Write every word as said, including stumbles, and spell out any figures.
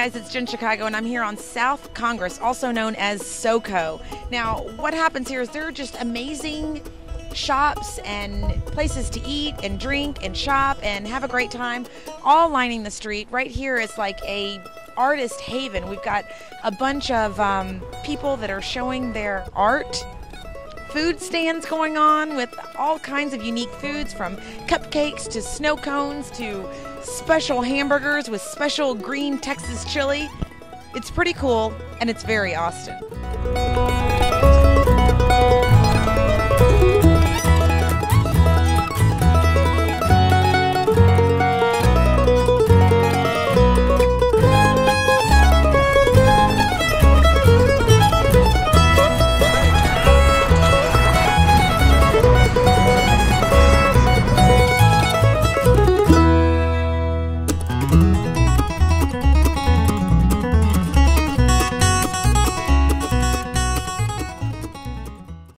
guys, it's Jen Chicago, and I'm here on South Congress, also known as SoCo. Now, what happens here is there are just amazing shops and places to eat and drink and shop and have a great time, all lining the street. Right here is like a artist haven. We've got a bunch of um, people that are showing their art. Food stands going on with all kinds of unique foods, from cupcakes to snow cones to special hamburgers with special green Texas chili. It's pretty cool, and it's very Austin.